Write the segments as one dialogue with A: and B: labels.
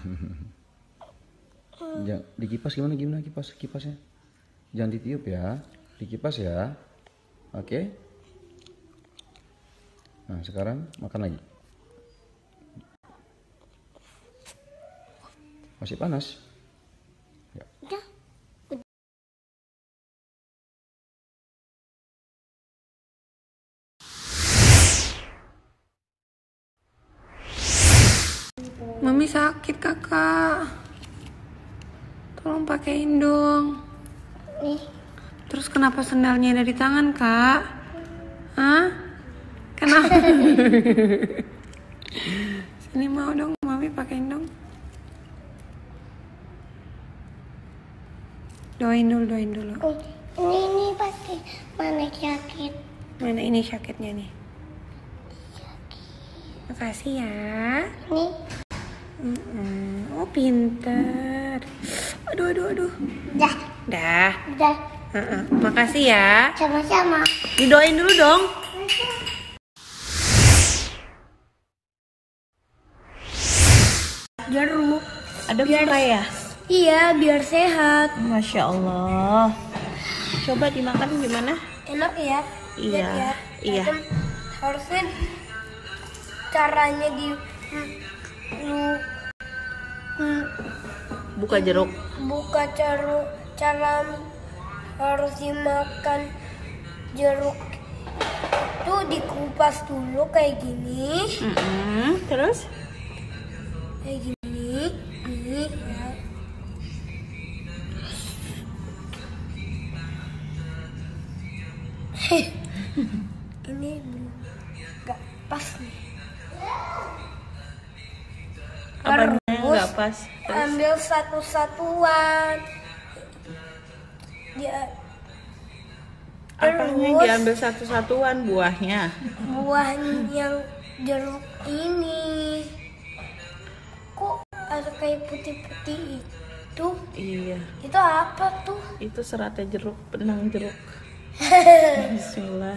A: Jangan dikipas, gimana kipasnya? Jangan ditiup ya, dikipas ya. Oke. Nah sekarang makan lagi. Masih panas. Ya.
B: Mami sakit kakak, tolong pakein dong. Terus kenapa sendalnya ada di tangan kak? Hah? Kenapa? Sini mau dong, mami pakein dong. Doain dulu.
C: Ini pasti mana sakit.
B: Mana ini sakitnya nih? Makasih ya.
C: Nih.
B: Oh pinter. Aduh.
C: Dah.
B: Dah. Makasih ya.
C: Sama-sama.
B: Didoain dulu dong.
C: Jeruk.
B: Ada apa ya?
C: Iya, biar sehat.
B: Masya Allah. Coba dimakan gimana?
C: Enak ya?
B: Iya.
C: Harusnya caranya
B: Buka jeruk.
C: Cara harus dimakan jeruk itu dikupas dulu kayak gini.
B: Terus?
C: Kayak gini ya. Ini nggak pas nih.
B: Apanya nggak pas?
C: Ambil satu-satuan.
B: Apanya diambil satu-satuan? Buahnya
C: yang jeruk ini. Kok ada kayak putih-putih itu?
B: Iya.
C: Itu apa tuh?
B: Itu seratnya jeruk, benang jeruk. Bismillah.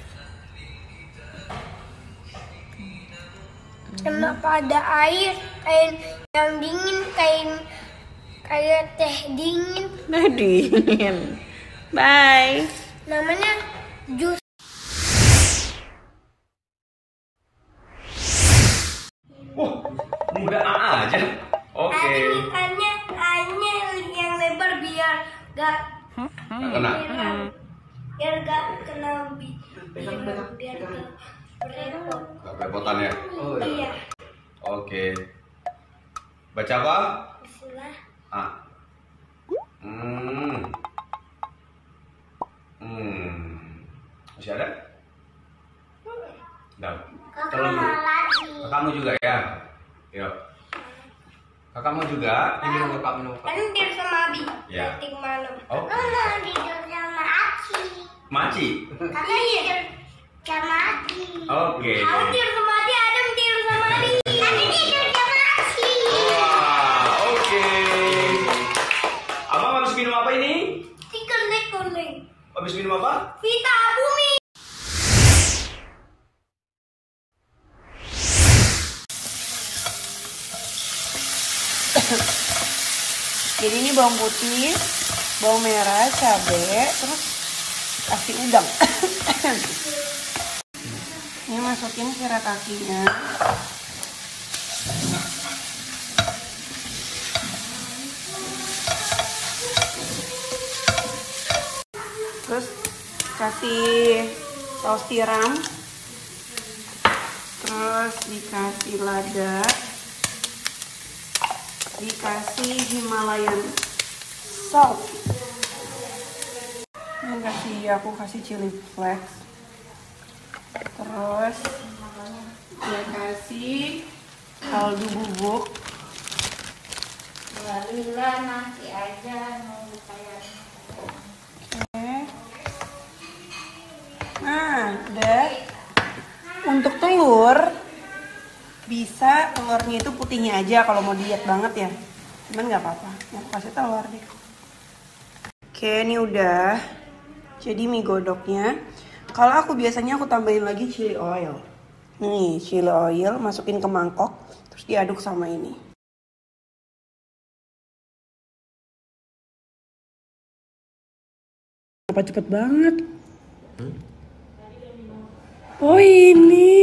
C: Kenapa ada air yang dingin, kayak teh dingin?
B: Nah dingin. Bye.
C: Namanya jus.
A: Muda aja. Oke.
C: Ikannya yang lebar biar gak
A: Kena.
C: biar gak kena biar gak repot.
A: Gak kerepotan ya?
C: Iya.
A: Oke. Baca apa?
C: Bismillah.
A: Masih ada? Udah.
C: Kakak mau lagi.
A: Kakakmu juga ya? Yuk. Kakakmu juga? Minum kakak.
C: Kan tidur sama Abi.
A: Ya.
C: Nanti malam.
A: Oh.
C: Mau tidur sama Aci.
A: Maci?
C: Kakak tidur sama Aci.
A: Oke.
C: Aku tidur sama Aci, Adam tidur sama Abi. Nanti tidur sama Aci.
A: Wah, oke. Abang habis minum apa ini?
C: Kuning.
A: Habis minum apa?
C: Vita Bumi.
B: Jadi ini bawang putih, bawang merah, cabai, terus kasih udang. Ini masukin shiratakinya. Terus kasih saus tiram. Terus dikasih lada. Dikasih Himalayan salt. Ini aku kasih chili flakes. Terus dia kasih kaldu bubuk.
C: Lila nanti aja nunggu kayak.
B: Oke. Nah, udah. Untuk telur, bisa telurnya itu putihnya aja kalau mau diet banget ya. Cuman nggak apa-apa, aku kasih telur deh. Oke, ini udah. Jadi mie godoknya. Kalau aku biasanya aku tambahin lagi chili oil. Nih, chili oil masukin ke mangkok, terus diaduk sama ini. Apa cepet banget? Oh ini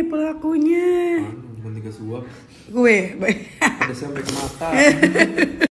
B: pelakunya.
D: Bukan 3 suap.
B: Gue.
D: Ada sampai ke mata.